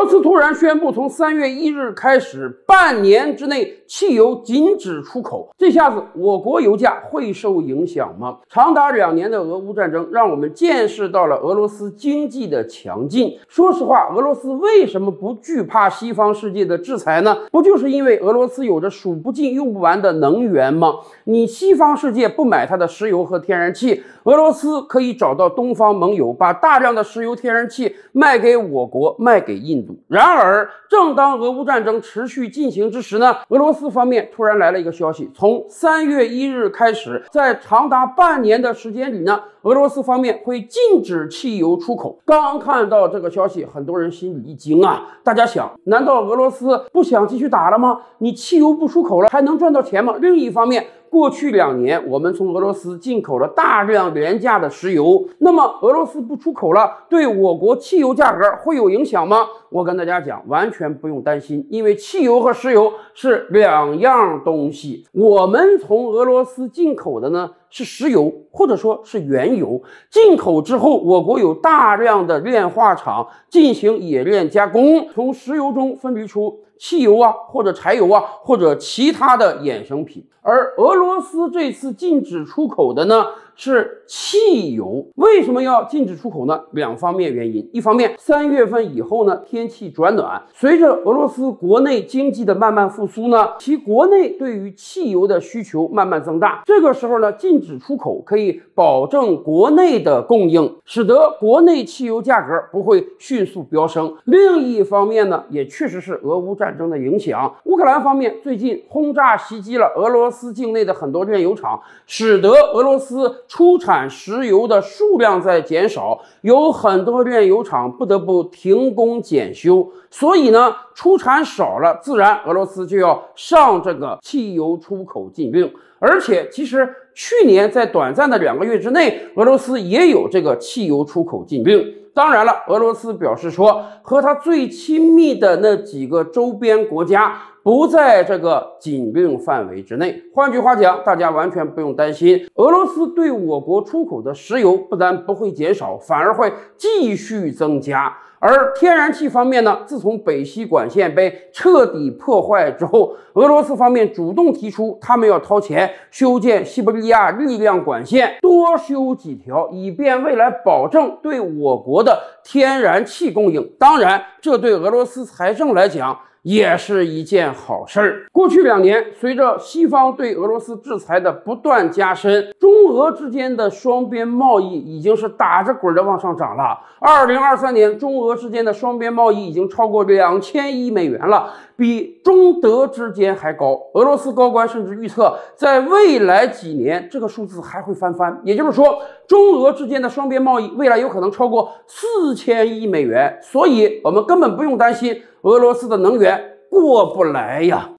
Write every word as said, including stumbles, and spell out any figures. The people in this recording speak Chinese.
斯突然宣布，从三月一日开始，半年之内汽油禁止出口。这下子我国油价会受影响吗？长达两年的俄乌战争，让我们见识到了俄罗斯经济的强劲。说实话，俄罗斯为什么不惧怕西方世界的制裁呢？不就是因为俄罗斯有着数不尽、用不完的能源吗？你西方世界不买它的石油和天然气，俄罗斯可以找到东方盟友，把大量的石油、天然气卖给我国，卖给印度。然而，正当俄乌战争持续进行之时呢，俄罗斯方面突然来了一个消息，从三月一日开始，在长达半年的时间里呢，俄罗斯方面会禁止汽油出口。刚看到这个消息，很多人心里一惊啊！大家想，难道俄罗斯不想继续打了吗？你汽油不出口了，还能赚到钱吗？另一方面，过去两年，我们从俄罗斯进口了大量廉价的石油，那么俄罗斯不出口了，对我国汽油价格会有影响吗？我跟大家讲，完全不用担心，因为汽油和石油是两样东西。我们从俄罗斯进口的呢是石油，或者说是原油。进口之后，我国有大量的炼化厂进行冶炼加工，从石油中分离出汽油啊，或者柴油啊，或者其他的衍生品。而俄罗斯这次禁止出口的呢是汽油。为什么要禁止出口呢？两方面原因。一方面，三月份以后呢，天气转暖，随着俄罗斯国内经济的慢慢复苏呢，其国内对于汽油的需求慢慢增大。这个时候呢，禁止出口可以保证国内的供应，使得国内汽油价格不会迅速飙升。另一方面呢，也确实是俄乌战争的影响。乌克兰方面最近轰炸袭击了俄罗斯境内的很多炼油厂，使得俄罗斯出产石油的数量在减少，有很多炼油厂不得不停工检修。所以呢，出产少了，自然俄罗斯就要上这个汽油出口禁令。而且其实去年在短暂的两个月之内，俄罗斯也有这个汽油出口禁令。当然了，俄罗斯表示说，和他最亲密的那几个周边国家不在这个禁令范围之内。换句话讲，大家完全不用担心，俄罗斯对我国出口的石油不但不会减少，反而会继续增加。而天然气方面呢，自从北溪管线被彻底破坏之后，俄罗斯方面主动提出，他们要掏钱修建西伯利亚力量管线，多修几条，以便未来保证对我国的天然气供应。当然，这对俄罗斯财政来讲也是一件好事儿。过去两年，随着西方对俄罗斯制裁的不断加深，中俄之间的双边贸易已经是打着滚的往上涨了。二零二三年，中俄之间的双边贸易已经超过两千亿美元了，比中德之间还高。俄罗斯高官甚至预测，在未来几年，这个数字还会翻番。也就是说，中俄之间的双边贸易未来有可能超过四千亿美元。所以，我们根本不用担心俄罗斯的能源过不来呀。